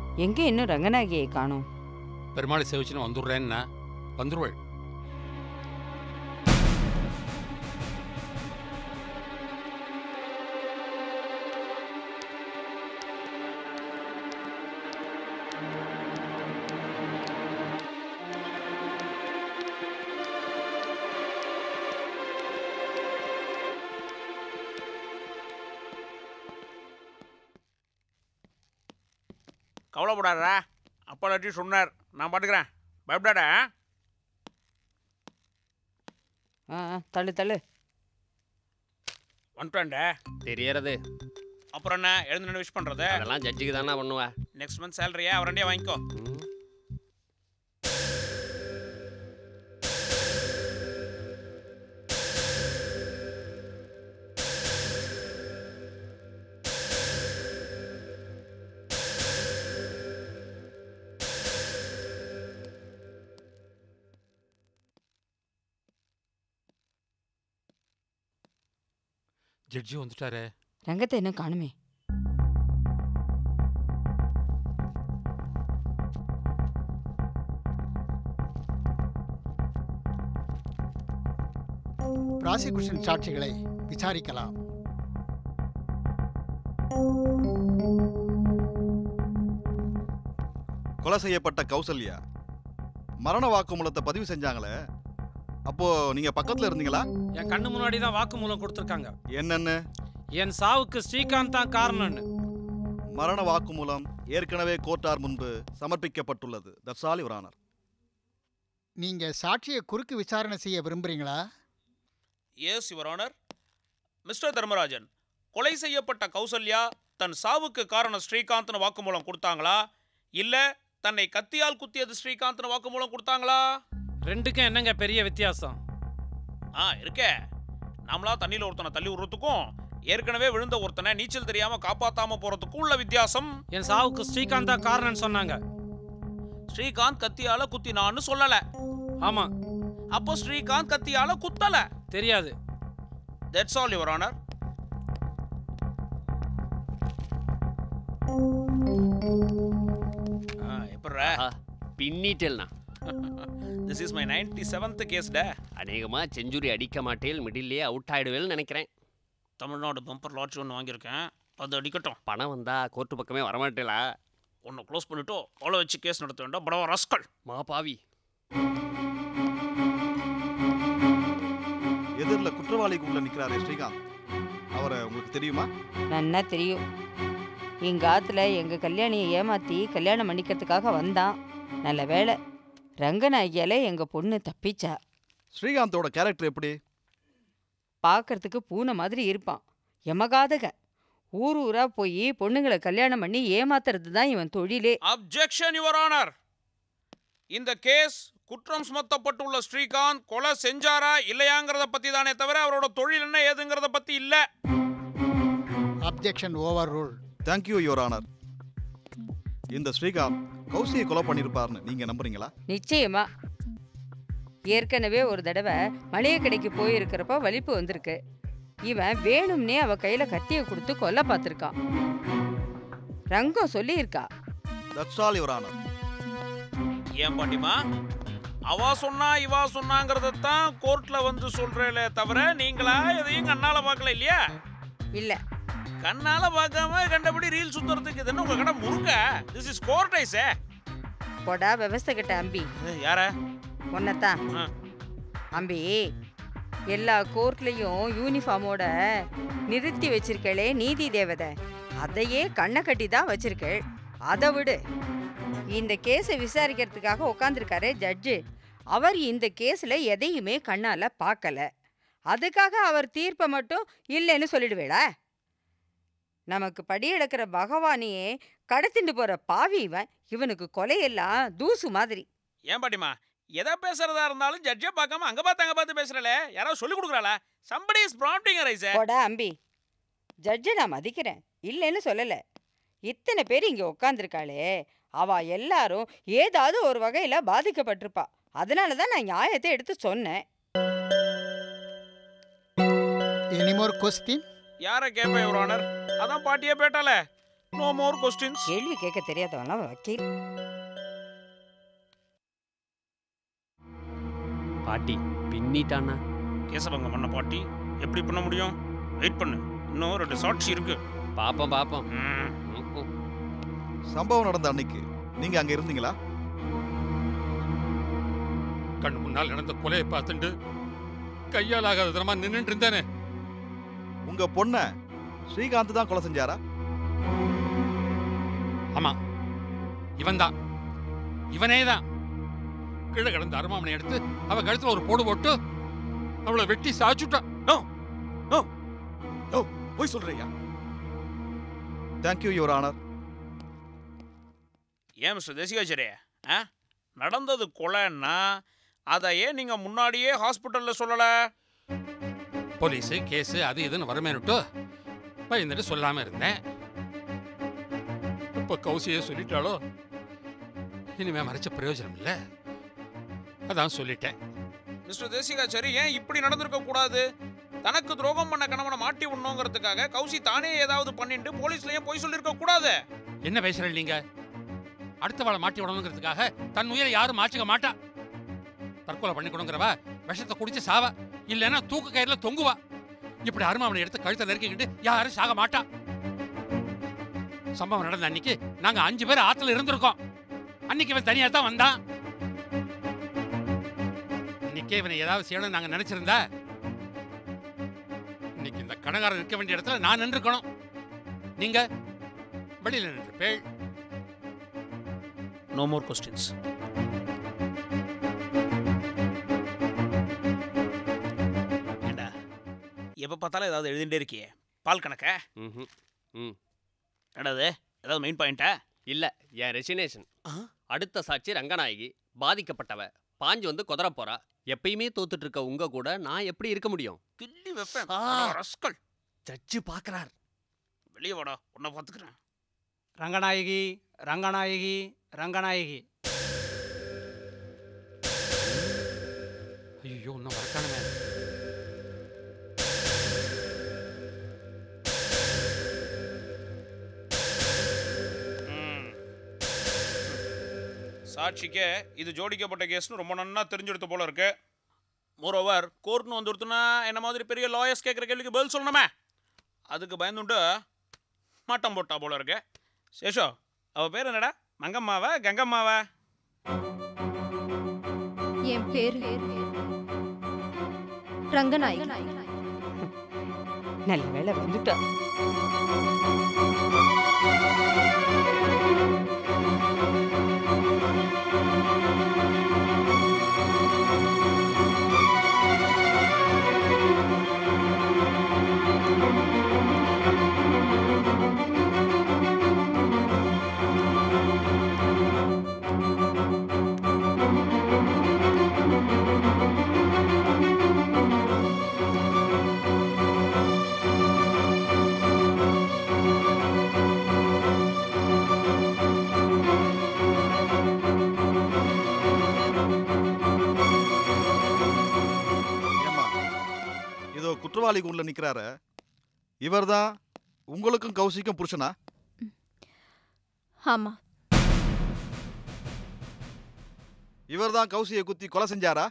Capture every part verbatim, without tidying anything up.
எங்கே இன்னும் ரங்கநாயகியை காணோம்? பெருமாளை சேவிச்சுன்னு வந்துடுறேன்னா வந்துருவள். கவலைப்படாதா, அப்பா லட்டி சொன்னார், நான் பாட்டுக்கிறேன், பயப்படாடா. ஆ தள்ளு தள்ளு. வந்துட்டான்டா. தெரியறது. அப்புறம் என்ன எழுந்து நின்று விஷ் பண்ணுறது? அதெல்லாம் ஜட்ஜுக்கு தானே பண்ணுவா. நெக்ஸ்ட் மந்த் சேலரியா அவரண்டியே வாங்கிக்கோ. ஜட்ஜி வந்துட்டாரே. ரங்கத்தை என்ன காணுமே? பிராசிக்யூஷன் சாட்சிகளை விசாரிக்கலாம். கொலை செய்யப்பட்ட கௌசல்யா மரண வாக்குமூலத்தை பதிவு செஞ்சாங்களே, அப்போ நீங்க பக்கத்துல இருந்தீங்களா? என் கண்ணு முன்னாடி தான் வாக்குமூலம் கொடுத்துருக்காங்க. என்னன்னு? என் சாவுக்கு ஸ்ரீகாந்த் தான் காரணம்னு. மரண வாக்குமூலம் ஏற்கனவே கோர்ட்டார் முன்பு சமர்ப்பிக்கப்பட்டுள்ளது. That's all your honour. நீங்க சாட்சியை குறுக்கு விசாரணை செய்ய விரும்புறீங்களா? Yes your honour. Mister Dharmarajan, கொலை செய்யப்பட்ட கௌசல்யா தன் சாவுக்கு காரணம் ஸ்ரீகாந்த்னு வாக்குமூலம் கொடுத்தாங்களா, இல்ல தன்னை கத்தியால் குத்தியது ஸ்ரீகாந்த்னு வாக்குமூலம் கொடுத்தாங்களா? ரெண்டுக்கும் என்னங்க பெரிய வித்தியாசம்? ஆ இருக்கே. நாமளா தண்ணியில் ஒருத்தனை தள்ளி விடுறதுக்கும் ஏற்கனவே விழுந்த ஒருத்தனை நீச்சல் தெரியாம காப்பாத்தாம போறதுக்கும் உள்ள வித்தியாசம். என் சாவுக்கு ஸ்ரீகாந்த் தான் காரணம்னு சொன்னாங்க. ஸ்ரீகாந்த் கத்தியால குத்தினான்னு சொல்லல. ஆமா. அப்போ ஸ்ரீகாந்த் கத்தியால குத்தல. தெரியாது. That's all your honour. எப்பறா பின்னிட்டேல்னா? This is my ninety seventh case day. அநேகமா செஞ்சுரி அடிக்க மாட்டேல், மிடில்லே அவுட் ஆயிடுவேன்னு நினைக்கிறேன். தமிழ்நாடு பம்பர் லாட்ரி ஒன்று வாங்கியிருக்கேன், அது அடிக்கட்டும். பணம் வந்தா கோர்ட்டு பக்கமே வரமாட்டேலா? ஒன்று க்ளோஸ் பண்ணிட்டோ அவ்வளோ வச்சு கேஸ் நடத்த வேண்டாம். படவா ரஸ்கல் மா பாவி. எதிரில் குற்றவாளிக்கு உள்ள நிற்கிறாரே ஸ்ரீகாந்த், அவரை உங்களுக்கு தெரியுமா? நன்னா தெரியும். எங்க ஆத்துல எங்க கல்யாணியை ஏமாத்தி கல்யாணம் பண்ணிக்கிறதுக்காக வந்தான். நல்ல வேலை, ரங்கநாயகியால எங்க பொண்ணு தப்பிச்சா. ஸ்ரீகாந்தோட கேரக்டர் எப்படி? பார்க்கறதுக்கு பூனை மாதிரி இருப்பான். எமகாதக ஊர் ஊரா போய் பொண்ணுங்களை கல்யாணம் பண்ணி ஏமாத்துறது தான் இவன் தொழிலே. Objection your honour. இந்த கேஸ் குற்றம் சுமத்தப்பட்டுள்ள ஸ்ரீகாந்த் கொலை செஞ்சாரா இல்லையாங்கிறத பத்தி தானே தவிர அவரோட தொழில் என்ன ஏதுங்கிறத பத்தி இல்ல. Objection over rule. Thank you your honour. இந்த ஸ்ரீகாந்த் கௌசியை கொலை பண்ணியிருப்பார்னு நீங்க நம்புறீங்களா? நிச்சயமா. ஏற்கனவே ஒரு தடவை மளிகை கடைக்கு போயிருக்கிறப்ப வலிப்பு வந்திருக்கு. இவன் வேணும்னே அவ கையில கத்தியை கொடுத்து கொல்ல பார்த்திருக்கான். ரங்கம் சொல்லியிருக்கா. That's all your honour. ஏன் பாட்டிமா, அவா சொன்னா இவா சொன்னாங்கிறதான் கோர்ட்ல வந்து சொல்றேல தவிர நீங்களா எதையும் கண்ணால பார்க்கல இல்லையா? இல்ல. கண்ணால பார்க்காம கண்டபடி ரீல் சுத்துறதுக்கு இது என்ன உங்க கடை முருங்க? This is court I say. போடா விவசாய கிட்ட அம்பி. யார? ஒன்னத்தான். அம்பி, எல்லா கோர்ட்லயும் யூனிஃபார்மோட நிறுத்தி வச்சிருக்கே நீதி தேவதை, அதையே கண்ணை கட்டி தான் வச்சிருக்கேள். அதை விடு. இந்த கேஸை விசாரிக்கிறதுக்காக உட்காந்துருக்காரு ஜட்ஜு. அவர் இந்த கேஸில் எதையுமே கண்ணால் பார்க்கல. அதுக்காக அவர் தீர்ப்பை மட்டும் இல்லைன்னு சொல்லிடுவேடா? நமக்கு படியெடுக்கிற பகவானையே கடத்திட்டு போகிற பாவி இவன். இவனுக்கு கொலையெல்லாம் தூசு மாதிரி. ஏன் பாட்டிமா, எதை பேசுறதா இருந்தாலும் ஜட்ஜை பார்க்காம அங்கே பார்த்து அங்கே பார்த்து பேசுறல? யாராவது சொல்லி கொடுக்குறாளா? somebody is prompting her ஐசே. போடா அம்பி. ஜட்ஜை நான் மதிக்கிறேன், இல்லைன்னு சொல்லலை. இத்தனை பேர் இங்கே உட்காந்துருக்காளே, அவள் எல்லாரும் ஏதாவது ஒரு வகையில் பாதிக்கப்பட்டிருப்பா. அதனால தான் நான் நியாயத்தை எடுத்து சொன்னேன். Any more question? யாரை கேட்பேன் யுவர் ஆனர்? அதான் பாட்டியே பேட்டால. No more questions. கேள்வி கேட்க தெரியாதவனா வக்கீல். பாட்டி பின்னிட்டானா? கேசவங்கம் பண்ண பாட்டி எப்படி பண்ண முடியும்? வெயிட் பண்ணு, இன்னும் ரெண்டு சாட்சி இருக்கு. பாப்போம் பாப்போம். ம். ம்ம். சம்பவம் நடந்த அன்னைக்கு நீங்க அங்க இருந்தீங்களா? கண்ணு முன்னால் நடந்த கொலையை பார்த்துட்டு கையால் ஆகாத தரமா நின்றுட்டு இருந்தானே. உங்க பொண்ண ஸ்ரீகாந்த் தான் கொலை செஞ்சாரா? ஆமா, இவன் தான், இவனே தான். கீழே கிடந்த அருமாமனை எடுத்து அவ கழுத்துல ஒரு போடு போட்டு அவளை வெட்டி சாச்சுட்டான். போய் சொல்றியா? Thank you your honour. ஏன் மிஸ்டர் தேசிகாச்சாரி, ஆ நடந்தது கொலைன்னா அதை ஏன் நீங்க முன்னாடியே ஹாஸ்பிட்டல்ல சொல்லல? போலீஸு கேஸு அது இதுன்னு வரமேனுட்டு பயந்துட்டு சொல்லாம இருந்தேன். இப்போ கௌசியே சொல்லிட்டாலோ, இனிமே மறைச்ச பிரயோஜனம் இல்லை, அதான் சொல்லிட்டேன். மிஸ்டர் தேசிகாச்சாரி, ஏன் இப்படி நடந்திருக்க கூடாது? தனக்கு துரோகம் பண்ண கணவனை மாட்டி விடணுங்கிறதுக்காக கௌசி தானே ஏதாவது பண்ணிட்டு போலீஸ்லயும் போய் சொல்லிருக்க கூடாது. என்ன பேசுறீங்க நீங்க? அடுத்தவாளை மாட்டி விடணுங்கிறதுக்காக தன் உயிரை யாரும் மாற்றிக்க மாட்டா. தற்கொலை பண்ணிக்கணுங்கிறவா விஷத்தை குடிச்சு சாவா, இல்லைன்னா தூக்கு கயிறுல தொங்குவா. இப்படி அருமாவனை எடுத்து கழுத்தை நெருக்கிக்கிட்டு யாரும் சாக மாட்டா. சம்பவம் நடந்த அன்னைக்கு நாங்க அஞ்சு பேர் ஆத்துல இருந்திருக்கோம். அன்னைக்கு இவன் தனியா தான் வந்தான். இன்னைக்கே இவனை ஏதாவது செய்யணும்னு நாங்க நினைச்சிருந்தா இன்னைக்கு இந்த கணக்காரர் இருக்க வேண்டிய இடத்துல நான் நின்றுக்கணும். நீங்க வெளியில நின்று பேள். No more questions. ஏண்டா எப்ப பார்த்தாலும் ஏதாவது எழுதிட்டே இருக்கியே, பால் கணக்க? ம்ஹும். ம். என்னது, ஏதாவது மெயின் பாயிண்டா? இல்ல, என் ரெசினேஷன். அடுத்த சாட்சி ரங்கநாயகி, பாதிக்கப்பட்டவ பாஞ்சு வந்து குதிர போறா. எப்பயுமே தோத்துட்டு இருக்க உங்க கூட நான் எப்படி இருக்க முடியும்? கிள்ளி வைப்பேன். ஆ. ரஸ்கல். ஜட்ஜு பாக்குறார். வெளியே வாடா, உன்னை பார்த்துக்கிறேன். ரங்கநாயகி ரங்கநாயகி ரங்கநாயகி. ஐயோ, இன்னும் மறக்கானுமே. சாட்சிக்கு இது ஜோடிக்கப்பட்ட கேஸ்னு ரொம்ப நன்னா தெரிஞ்செடுத்த போல இருக்கு. மோரோவர் கோர்ட்னு வந்துடுத்துனா என்ன மாதிரி பெரிய லாயர்ஸ் கேட்குற கேள்விக்கு பதில் சொல்லணுமே, அதுக்கு பயந்துண்டு மாட்டம் போட்டா போல இருக்கு. சேஷோ, அவ பேர் என்னடா? மங்கம்மாவா கங்கம்மாவா? என் பேரு ரங்கநாயகி. நல்ல வேலை வந்துட்டா. குற்றவாளி உள்ள நிக்கிறாரு, இவர்தான் உங்களுக்கும் கௌசிக்கும் புருஷனா? ஆமா. இவர்தான் கௌசியை குத்தி கொலை செஞ்சாரா?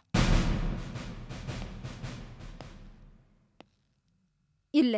இல்ல.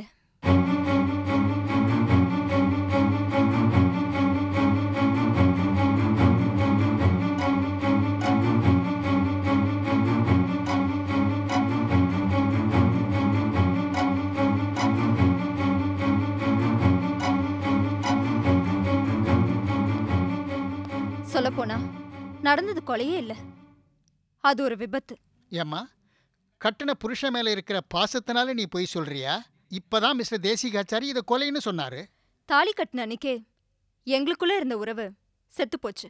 சொல்லப்போனா நடந்தது கொலையே இல்ல, அது ஒரு விபத்து. ஏம்மா, கட்டின புருஷன் மேல இருக்கிற பாசத்தினால நீ போய் சொல்றியா? இப்பதான் மிஸ்டர் தேசிகாச்சாரி இதை கொலைன்னு சொன்னாரு. தாலி கட்டின அன்னைக்கே எங்களுக்குள்ள இருந்த உறவு செத்து போச்சு.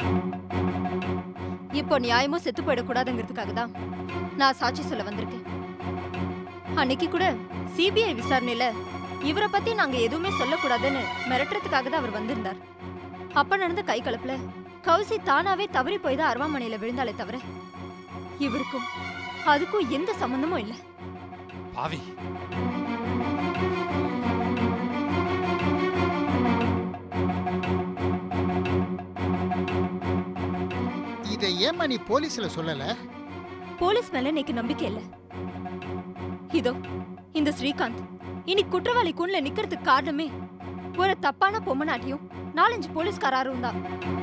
இப்போ நியாயமும் செத்து போயிடக்கூடாதுங்கிறதுக்காக தான் நான் சாட்சி சொல்ல வந்திருக்கேன். அன்னைக்கு கூட சிபிஐ விசாரணையில இவரை பத்தி நாங்க எதுவுமே சொல்லக்கூடாதுன்னு மிரட்டுறதுக்காக தான் அவர் வந்திருந்தார். அப்ப நடந்த கை கலப்புல கௌசி தானாவே தவறி போய் தான் அருவாமனையில விழுந்தாலே தவிர இவருக்கும் அதுக்கும் எந்த சம்பந்தமும் இல்ல. பாவி, ஏம்மா நீ போலீஸ்ல சொல்லல? போலீஸ் மேல எனக்கு நம்பிக்கை இல்ல. இதோ இந்த ஸ்ரீகாந்த் இனி குற்றவாளி கூண்ல நிக்கிறதுக்கு காரணமே ஒரு தப்பான பொம்மனாட்டியும் நாலஞ்சு போலீஸ்காரரும் தான்.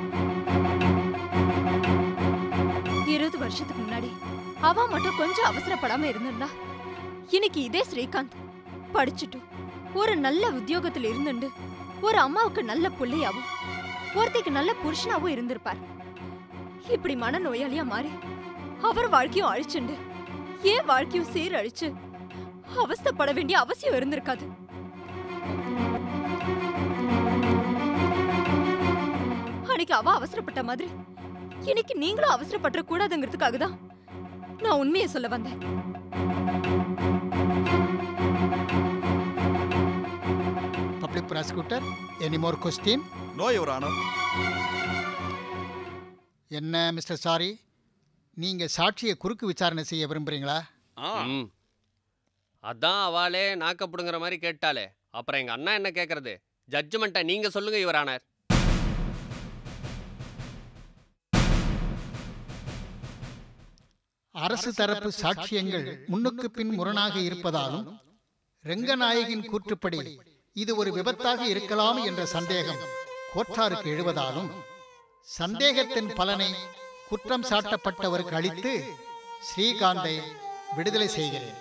இருபது வருஷத்துக்கு முன்னாடி அவ மட்டும் கொஞ்சம் அவசரப்படாம இருந்திருந்தா இன்னைக்கு இதே ஸ்ரீகாந்த் படிச்சுட்டு ஒரு நல்ல உத்தியோகத்துல இருந்துண்டு ஒரு அம்மாவுக்கு நல்ல புள்ளையாவும் ஒருத்திக்கு நல்ல புருஷனாவும் இருந்திருப்பார். இப்படி மனநோயாளியா மாறி அவர் வாழ்க்கையும் அழிச்சுண்டு ஏன் வாழ்க்கையும் சீரழிச்சு அவஸ்தைப்பட வேண்டிய அவசியம் இருந்திருக்காது. அன்னைக்கு அவ அவசரப்பட்ட மாதிரி இன்னைக்கு நீங்களும் அவசரப்பட கூடாதுங்கிறதுக்காக தான் நான் உண்மையை சொல்ல வந்தேன். Public prosecutor, any more question? No your honour. என்ன மிஸ்டர் சாரி, நீங்க சாட்சியை குறுக்கு விசாரணை செய்ய விரும்புறீங்களா? ம். அதான் அவளே நாக்கப்படுங்கிற மாதிரி கேட்டாலே அப்புறம் எங்க அண்ணா என்ன கேட்கறது? ஜட்ஜ்மெண்ட்டை நீங்க சொல்லுங்க யுவர் ஆனர். அரசு தரப்பு சாட்சியங்கள் முன்னுக்கு பின் முரணாக இருப்பதாலும் ரங்கநாயகின் கூற்றுப்படி இது ஒரு விபத்தாக இருக்கலாம் என்ற சந்தேகம் கோர்ட்டாருக்கு எழுவதாலும் சந்தேகத்தின் பலனை குற்றம் சாட்டப்பட்டவருக்கு அளித்து ஸ்ரீகாந்தை விடுதலை செய்கிறேன்.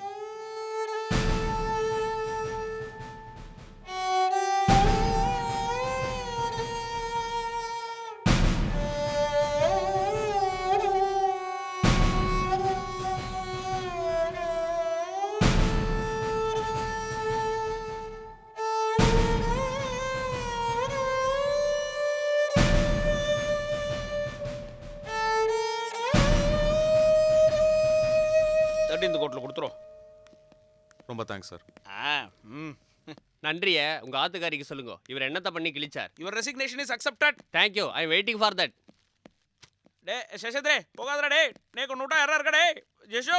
இந்த கோர்ட்ல கொடுத்துறோம். ரொம்ப தேங்க்ஸ் சார். நன்றிய உங்க ஆத்துக்காரிக்கு சொல்லுங்க. இவர் என்னத்த பண்ணி கிழிச்சார்? Your resignation is accepted. Thank you. I am waiting for that. டே சசத்ரே போகாதடா டே. நேக்கு நூட்டா யாரா இருக்கடே ஜெஷோ.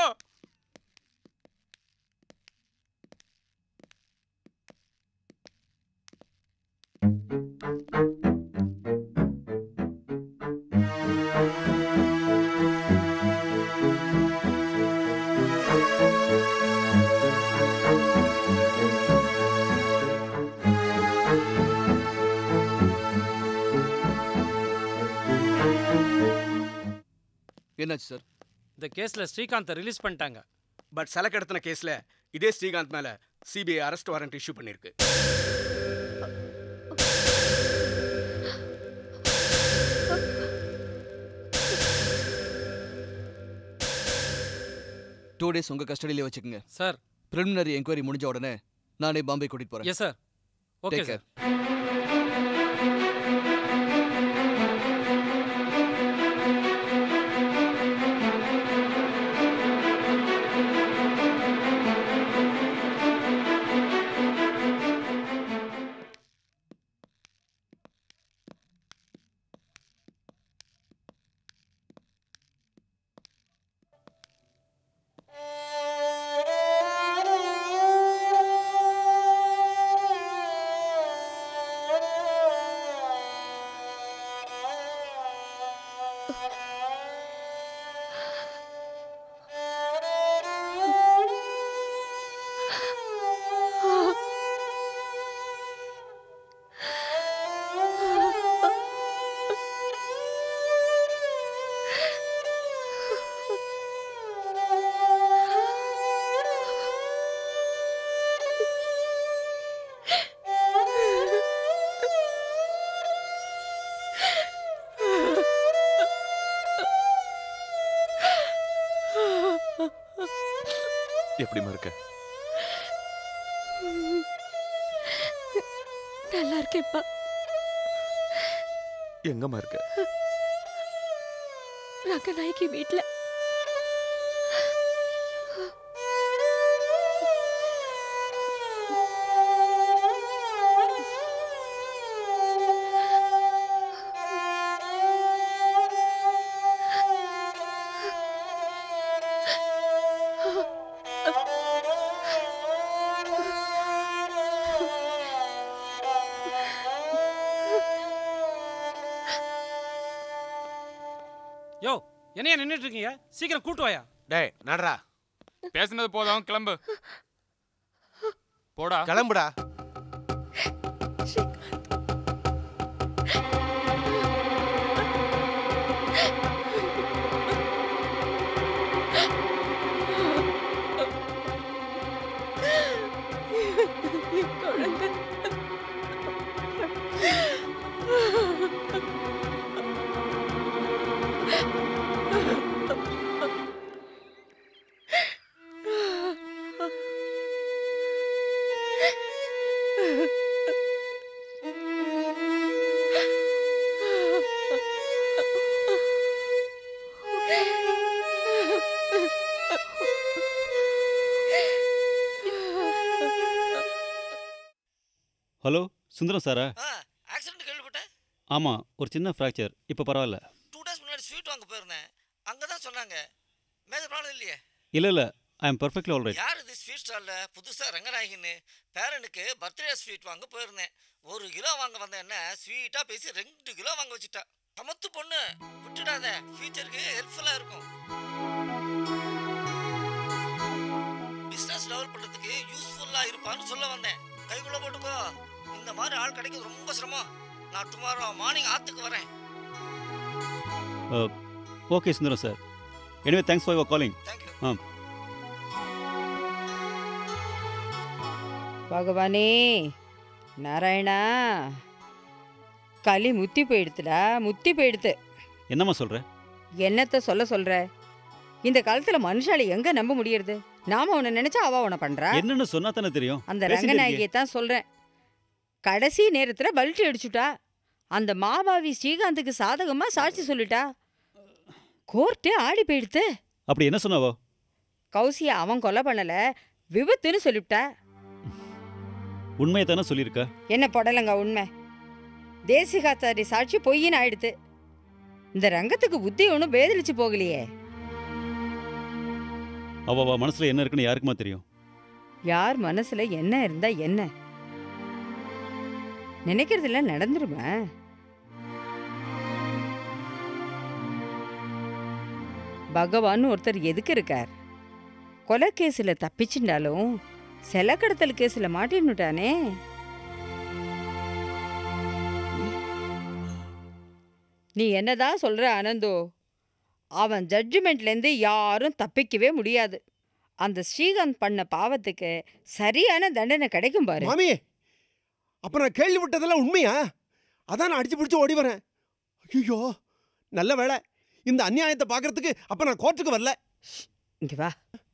என்னாச்சு சார்? இந்த கேஸ்ல ஸ்ரீகாந்தை ரிலீஸ் பண்ணிட்டாங்க. பட் சில கடத்தின கேஸ்ல இதே ஸ்ரீகாந்த் மேல சிபிஐ அரெஸ்ட் வாரண்ட் இஷ்யூ பண்ணிருக்கு. டூ டேஸ் உங்க கஸ்டடியிலே வச்சுக்கோங்க சார். பிரிலிமினரி என்கொயரி முடிஞ்ச உடனே நானே பாம்பே கூட்டிட்டு போறேன். Yes sir. Okay sir. எப்படிமா இருக்க? நல்லா இருக்கேப்பா. எங்கம்மா இருக்க? ரங்கநாயகி வீட்ல. என்னையா நின்றுட்டு இருக்கீங்க? சீக்கிரம் கூட்டு வாயா. டேய் நடரா. பேசுனது போதும், கிளம்பு. போடா. கிளம்புடா. ஹலோ, சுந்தரம் சாரா? ஆக்சிடென்ட் கேள்விப்பட்டேன். ஆமாம், ஒரு சின்ன ஃப்ராக்சர். இப்போ பரவாயில்ல. டூ டேஸ் முன்னாடி ஸ்வீட் வாங்க போயிருந்தேன். அங்கே தான் சொன்னாங்க மேஜர் ப்ராப்ளம் இல்லையே. இல்லை இல்லை, I am perfectly all right. யார் இது ஸ்வீட் ஸ்டாலில் புதுசாக ரங்கநாயகின்னு? பேரனுக்கு பர்த்டே ஸ்வீட் வாங்க போயிருந்தேன். ஒரு கிலோ வாங்க வந்த என்ன ஸ்வீட்டாக பேசி ரெண்டு கிலோ வாங்க வச்சுட்டா. சமத்து பொண்ணு, விட்டுடாத, ஃபியூச்சருக்கு ஹெல்ப்ஃபுல்லாக இருக்கும். பிஸ்னஸ் டெவலப் பண்ணுறதுக்கு யூஸ்ஃபுல்லாக இருப்பான்னு சொல்ல வந்தேன். கைக்குள்ளே போட்டுக்கோ. இந்த மாதிரி ஆள் கிடைக்கிறது ரொம்ப சிரமம். நான் டுமாரோ மார்னிங் ஆத்துக்கு வரேன். Okay Sundaram sir. Anyway thanks for your calling. Thank you. ஆ. பகவானே நாராயணா, களி முத்தி போயிடுத்துடா, முத்தி போயிடுத்து. என்னம்மா சொல்கிற? என்னத்த சொல்ல சொல்ற? இந்த காலத்தில் மனுஷாலை எங்க நம்ப முடியறது? நாம உன்னை நினைச்சா அவ உன்னை பண்றா. என்னன்னு சொன்னா தானே தெரியும். அந்த ரங்கநாயகியை தான் சொல்றேன். கடைசி நேரத்துல பல்ட்டி அடிச்சுட்டா. அந்த மாபாவி ஸ்ரீகாந்துக்கு சாதகமா சாட்சி சொல்லிட்டா. கோர்ட்டு ஆடி போயிடுத்து. அப்படி என்ன சொன்னாவோ? கௌசியா அவன் கொலை பண்ணல, விபத்துன்னு சொல்லிவிட்டா. உண்மையை தானே சொல்லியிருக்கா? என்ன பொடலங்க உண்மை? தேசிகாச்சாரி சாட்சி பொய்யின்னு ஆயிடுத்து. இந்த ரங்கத்துக்கு புத்தி ஒன்றும் பேதலிச்சு போகலையே. அவ அவ மனசுல என்ன இருக்குன்னு யாருக்குமா தெரியும்? யார் மனசுல என்ன இருந்தா என்ன? நினைக்கிறதுல நடந்துருமா? பகவான் ஒருத்தர் எதுக்கு இருக்கார்? கொலை கேஸ்ல தப்பிச்சுட்டாலும் செல கடத்தல் கேஸ்ல மாட்டின்னுட்டானே. நீ என்னதான் சொல்ற ஆனந்தோ? அவன் ஜட்ஜ்மெண்ட்லேருந்து யாரும் தப்பிக்கவே முடியாது. அந்த ஸ்ரீகாந்த் பண்ண பாவத்துக்கு சரியான தண்டனை கிடைக்கும் பாரு. மாமி, அப்ப நான் கேள்விப்பட்டதெல்லாம் உண்மையா? அதான் நான் அடிச்சு பிடிச்சி ஓடி வரேன். ஐயோ, நல்ல வேலை இந்த அநியாயத்தை பார்க்கறதுக்கு அப்ப நான் கோர்ட்டுக்கு வரல. இங்க வா.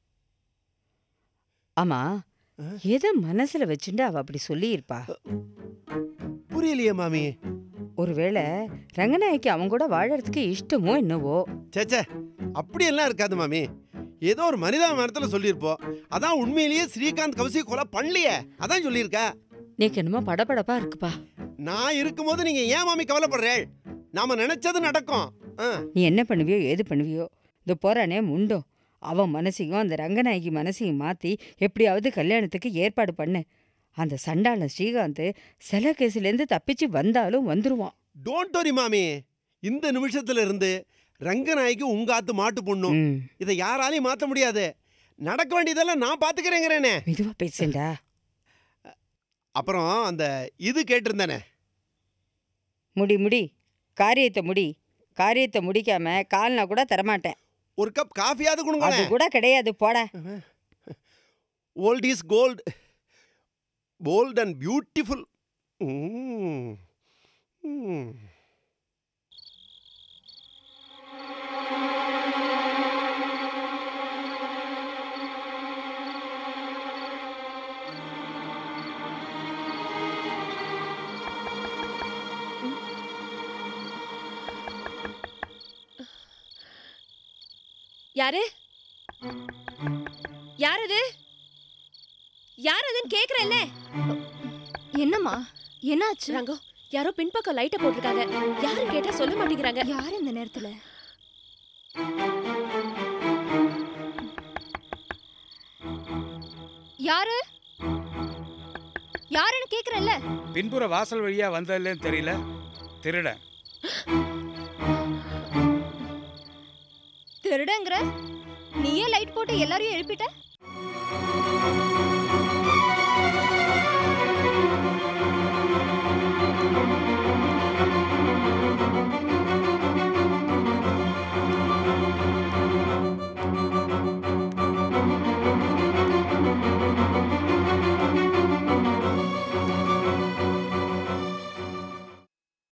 ஆமா, எதை மனசுல வச்சுட்டு அவ அப்படி சொல்லி இருப்பா? புரியலையே மாமி. ஒருவேளை ரங்கநாயகி அவங்க கூட வாழறதுக்கு இஷ்டமோ என்னவோ. சேச்சே, அப்படியெல்லாம் இருக்காது மாமி. ஏதோ ஒரு மனிதாபிமானத்துல சொல்லியிருப்போம். அதான் உண்மையிலேயே ஸ்ரீகாந்த் கௌசிக் கொலை பண்ணலையே, அதான் சொல்லியிருக்கா. நீக்கு என்னமோ படபடப்பா இருக்குப்பா. நான் இருக்கும்போது நீங்க ஏன் மாமி கவலைப்படுறேன்? நாம நினைச்சது நடக்கும். நீ என்ன பண்ணுவியோ ஏது பண்ணுவியோ, இந்த போறானே முண்டோ, அவன் மனசையும் அந்த ரங்கநாயகி மனசையும் மாற்றி எப்படியாவது கல்யாணத்துக்கு ஏற்பாடு பண்ணு. அந்த சண்டாள ஸ்ரீகாந்த் சில கேஸ்லேருந்து தப்பிச்சு வந்தாலும் வந்துருவான். டோன்ட் வரி மாமி. இந்த நிமிஷத்துல இருந்து ரங்கநாயகி உங்க ஆத்து மாட்டு பொண்ணும். இதை யாராலையும் மாற்ற முடியாது. நடக்க வேண்டியதெல்லாம் நான் பார்த்துக்கிறேங்கிறேனே. மெதுவா பேசுண்டா. அப்புறம் அந்த இது கேட்டிருந்தேனே, முடி முடி காரியத்தை முடி. காரியத்தை முடிக்காம கால்னா கூட தரமாட்டேன். ஒரு கப் காஃபியாவது கொடுங்க. அது கூட கிடையாது, போட. Old is gold, bold and beautiful. Mm. Mm. யாரு யார் அது? யார் அதுன்னு கேக்குறல்ல? என்னம்மா, என்னாச்சு? ரங்கோ, யாரோ பின்பக்கம் லைட்ட போட்டிருக்காங்க. யாரு கேட்டா சொல்ல மாட்டேங்கிறாங்க. யார் இந்த நேரத்துல? யாரு யாருன்னு கேக்குறல்ல? பின்புற வாசல் வழியா வந்ததுன்னு தெரியல, திருடன். திருடங்கிற நீயே லைட் போட்டு எல்லாரையும் எழுப்பிட்ட